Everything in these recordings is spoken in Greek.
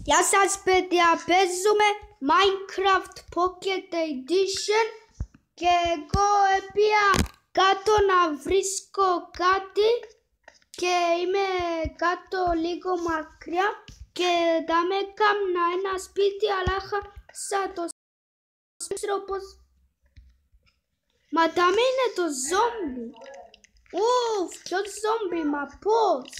Γεια σας παιδιά, παίζουμε Minecraft Pocket Edition και εγώ έπια κάτω να βρίσκω κάτι και είμαι κάτω λίγο μακριά και θα με έκανα ένα σπίτι αλλά χάσα το πώς... Μα τα με είναι το ζόμπι. Ουφ, ποιο ζόμπι, μα πώς.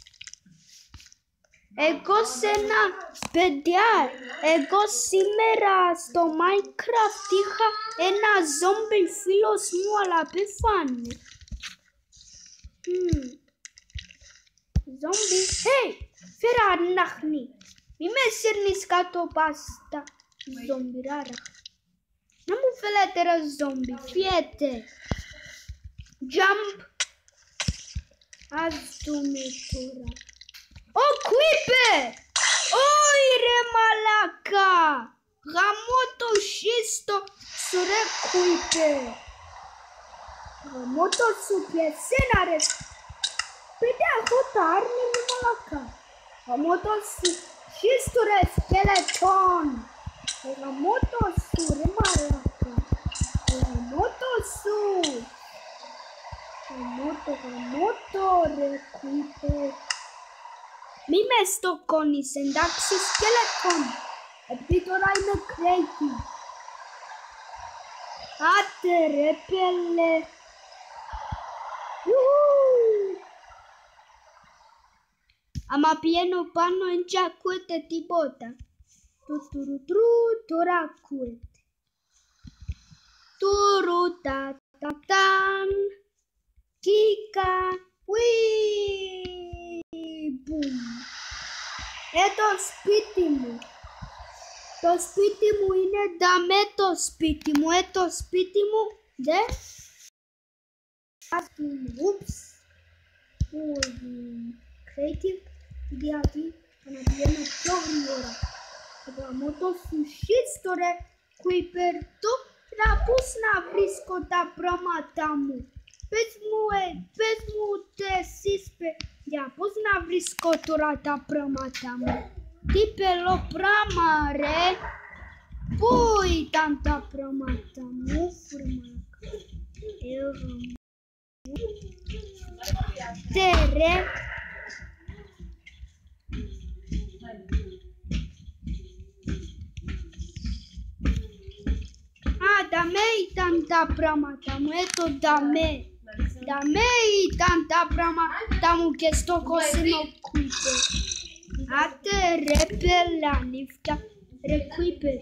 Εγώ παιδιά, εγώ σήμερα στο Minecraft είχα ένα ζόμπι φίλος μου, αλλά πέθανε. Ζόμπι, φέρα ανάχνη. Μη με σέρνεις κάτω πάστα ζόμπι, ράρα. Να μου φέλετε ρε ζόμπι, φιέτε. Jump. Ας δούμε τώρα. Ω, Creeper! Ωι ρε μαλάκα! Γαμώ το σύστο σου ρε Creeper! Γαμώ το σου και εσένα ρε! Παιδιά, έχω τα άρμη μου μαλάκα! Γαμώ το σου σύστο ρε σκελετόν! Γαμώ το σου ρε μαλάκα! Γαμώ το σου! Γαμώ το ρε Creeper! Μη με στοκώνεις, εντάξει, σκελετόν. Επειδή τώρα είμαι creative. Άτε ρε πέλε. Άμα πιένω πάνω εν και ακούετε τίποτα. Τώρα ακούετε. Τουρου-τα-τα-ταν. Κίκα. Μπουμ. Το σπίτι μου. Το σπίτι μου είναι νταμέ το σπίτι μου. Το σπίτι μου δε. Ούψ. Creative. Γιατί να πηγαίνω πιο γρήγορα. Θα γαμώ το σουσίστο ρε Creeper. Τώρα πώς να βρίσκω τα πράγματα μου. Πες μου εσείς παιδιά, πώς να βρίσκω τώρα τα πράγματα μου. Τι πελό πράγμα ρε. Πού ήταν τα πράγματα μου, φουρμάκα. Τε ρε. Δαμέ ήταν τα πράγματα μου, το δαμέ. Δαμέ ήταν τα πράγματα μου και στο κοσίνο Creeper. Άτε ρε πέλα νύφτα, ρε Creeper.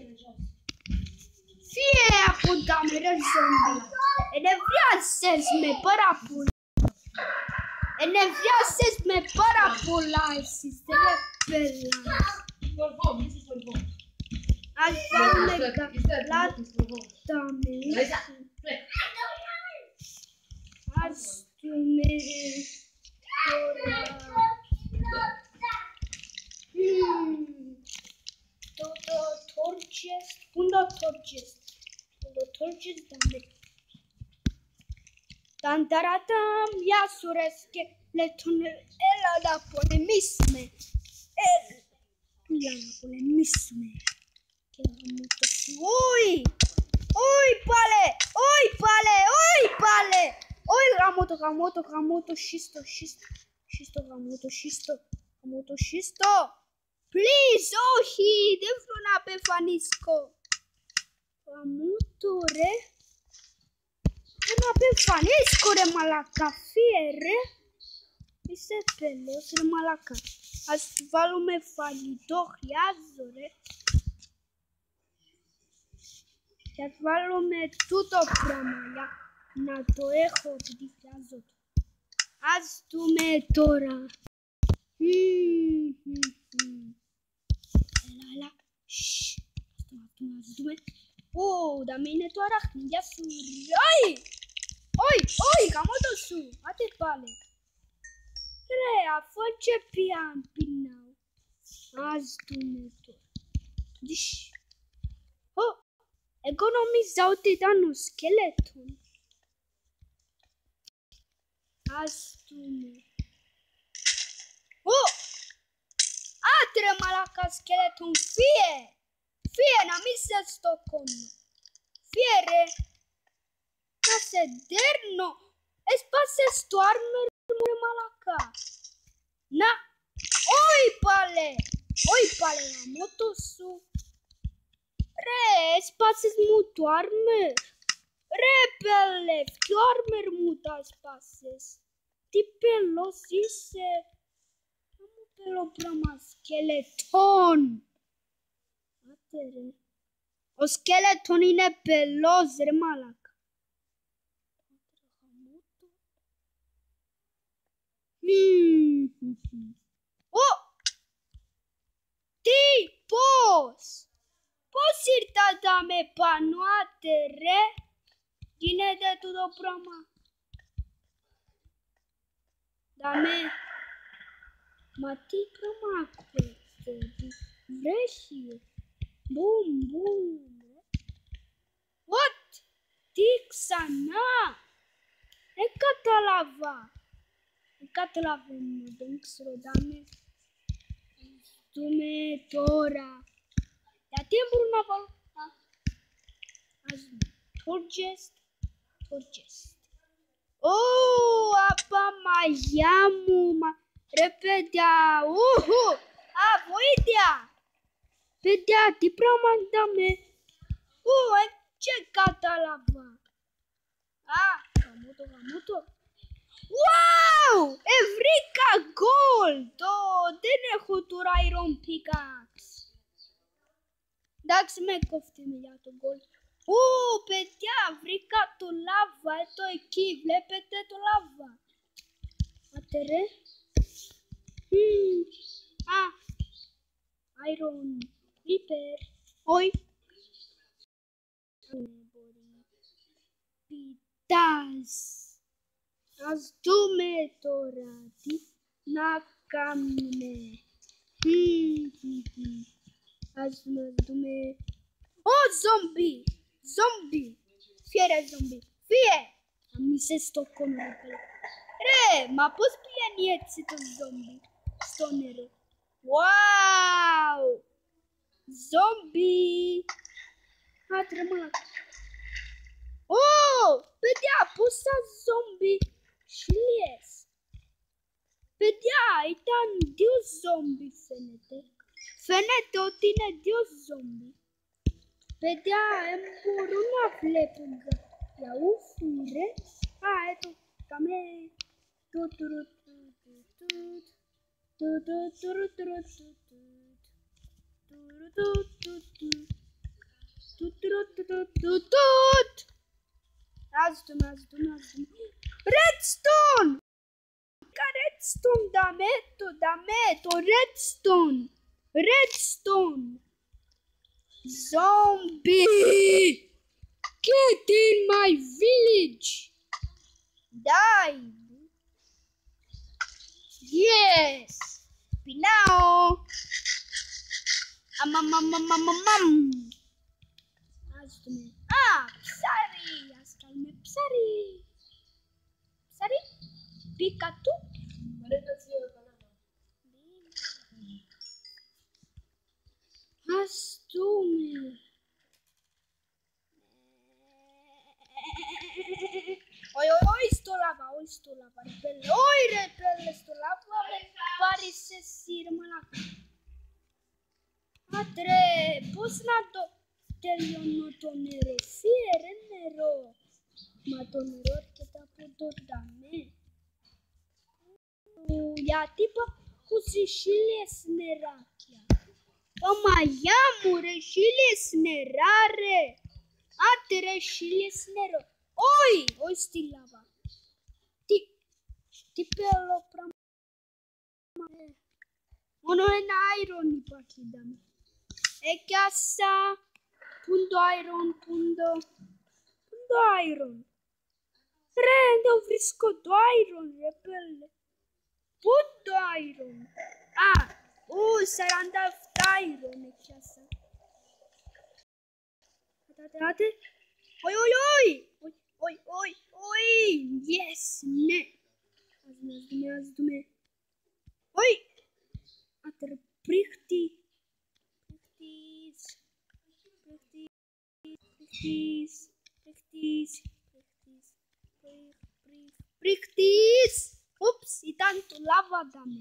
Φύε από δαμέ ρε ζόμπι. Ενευριάσες με πάρα πολλά. Ενευριάσες με πάρα πολλά εσείς ρε πέλα. Ας βάλουμε καλά τα μέσα. Ας δούμε τώρα. Torches. Πού είναι τα torches. Το torches δάμε. Τανταρατάμ. Γεια σου ρε σκελετόν. Έλα να πολεμήσουμε. Έλα να πολεμήσουμε. Και γαμώ το σου. Ωι πάλε. Όχι γαμώ το σύστο. Γαμώ το σύστο. Please, όχι, δεν θέλω να πεφανίσκω. Γαμώ το ρε. Δεν να πεφανίσκω ρε μαλάκα, φύε ρε. Είσαι πελός ρε μαλάκα. Ας βάλουμε φαγητό, χρειάζω ρε. Και ας βάλουμε τούτο πράγμα για να το έχω επειδή χρειάζομαι. Ας δούμε τώρα. Έλα. Ας δούμε. Δαμε είναι το αράχνη. Γεια σου. Όχι, γαμώ το σου. Άτε πάλι. Ρε, αφού και πιάν πεινάω. Ας δούμε τώρα. Εγώ νόμιζα ότι ήταν ο σκελετόν. Ας δούμε. Atre malaca skeleton fie. Fie na missa sto con. Fiere. Na sederno. Espace sto armer malaca. Na. Oi pale la moto su. Re, espace mutu armer. Repele, armer muta espaces. Tipelo sise. Pelo prama skeleton. Atere. O skeleton είναι πελός ρε μάλακα. Τι, πώς. Πώς ήρθατε με πάνω άτερε. Γίνεται τούτο πράγμα. Δαμε. Μα τι πράγμα ακούετε. Βρέχει. Μπουμ, μπουμ. What? Τι ξανά. Καταλαβαίνω. Δεν ξέρω. Δαμε. Δούμε τώρα. Γιατί μπορούν να βάλω. Ας δούμε. Torchest. Απαμαγιά μου. Ρε παιδιά. Βοήθεια. Παιδιά, τι πράγμα είδαμε. Και κατάλαβα. Γαμώτο. Wow! Βρήκα gold. Δεν έχω τώρα iron pickaxe. Εντάξει, με κόφτει για το gold. Παιδιά, βρήκα το λάβα. Εδώ εκεί, βλέπετε το λάβα. Άτε ρε. Iron Creeper. Όχι. Πιτάς. Ας δούμε τώρα τι να κάνουμε. Ας δούμε. Ζόμπι. Φιέρε ζόμπι. Φιέ. Αμίσες στο κόμμα. Ρε, μα πώς πηγαίνει έτσι το ζόμπι στο νερό. Wow! Ζόμπι. Άτρε μαλάκα. Παιδιά, πόσα ζόμπι. Χιλιές. Παιδιά, ήταν 2 ζόμπι φαίνεται. Φαίνεται ότι είναι 2 ζόμπι. Παιδιά, μπορούν να βλέπουν για ουφούρες. Εδώ, κάμε. Ας δούμε. Redstone! Redstone, δάμε το redstone. Zombie! Get in my village! Die! Yes! Πεινάω! Ας δούμε. Ψάρι! Ας κάνουμε ψάρι! Πίκα του! Ας δούμε. Όχι στο λάβα, ρεπέλε. Όχι ρεπέλε στο λάβα, με πάρεις εσύ ρε μαλάκα. Άτρε, πώς να το τελειώνω το νερό. Φιέρε νερό. Μα το νερό έρχεται από το δαμέ. Γιατί υπάρχουν 1000 νεράκια. Μαγιά μου ρε, 1000 νερά ρε. Άντε ρε, 1000 νερό. Όχι στη λάβα. Τι πέλο πράγμα. Μόνο ένα iron υπάρχει δάμε. Έκιασα. Πούν το iron. Ρε, δεν βρίσκω το iron ρε πέλε. Πού το iron. 47 iron έκιασα. Κάτε. Όχι. Yes, ναι. Ας δούμε. Όχι. Άτε ρε Practice. Ups, e tanto lava da me.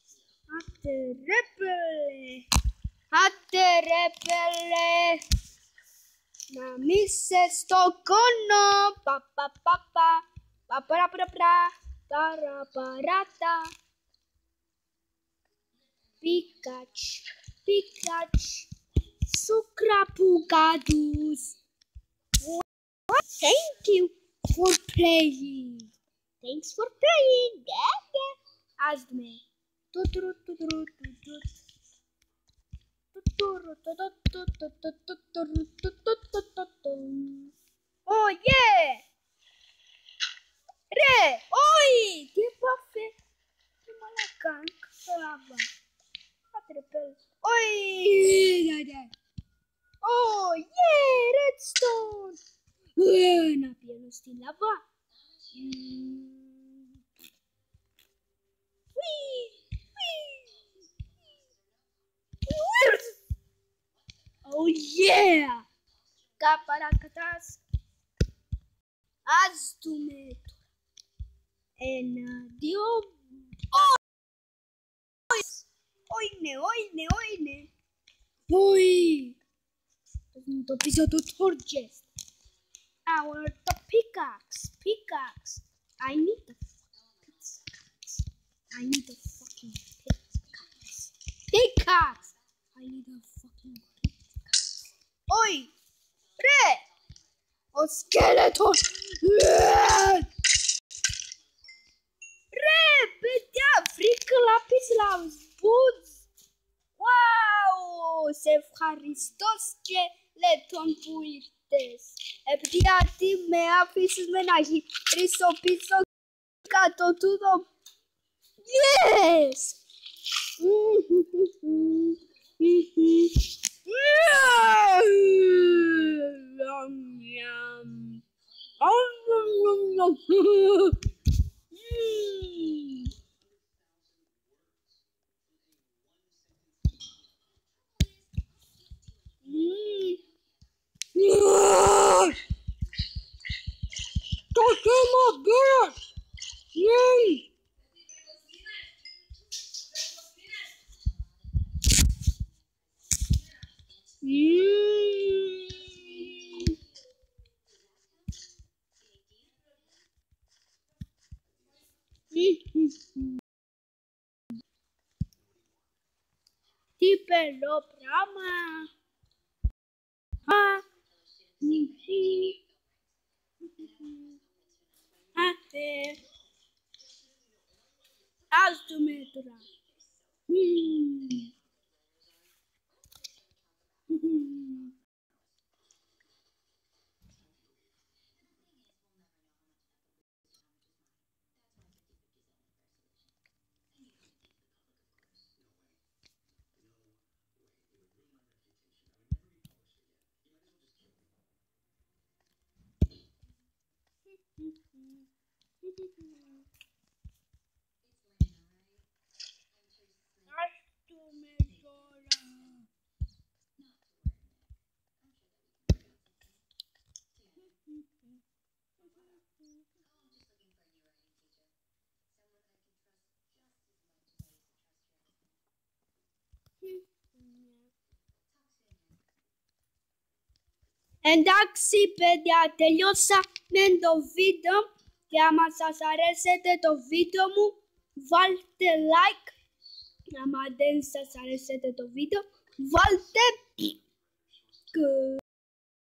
Até repele. Na missa sto con pa pa pa pa pa para para para parata. Pikachu, sucrapugados. Thank you for playing. Thanks for playing. Asme. Oh yeah! Re! Oi! Que bafé! Que malacan! Que lava! Oi! Oh yeah! Redstone! Na piano sti lava! Oh yeah! Caparacas! Astumeto! Enadio! Oine! Oi! To piso to torches! I want the pickaxe! I need the pickaxe! I need a fucking pickaxe! I need a fucking pickaxe! Oi! Re! O skeleton! Re! Pedia! Frică lapis la zbuț! Wow! Se ευχαριστώ skeleton που ήρθες! Επειδή αντί με άφησες με να γυρίσω πίσω κάτω τούτο. Yes! Τι πελό πράγμα. Ας δούμε τώρα. Εντάξει παιδιά, τελειώσαμε το βίντεο και άμα σας αρέσετε το βίντεο μου βάλτε like. Άμα δεν σας αρέσετε το βίντεο βάλτε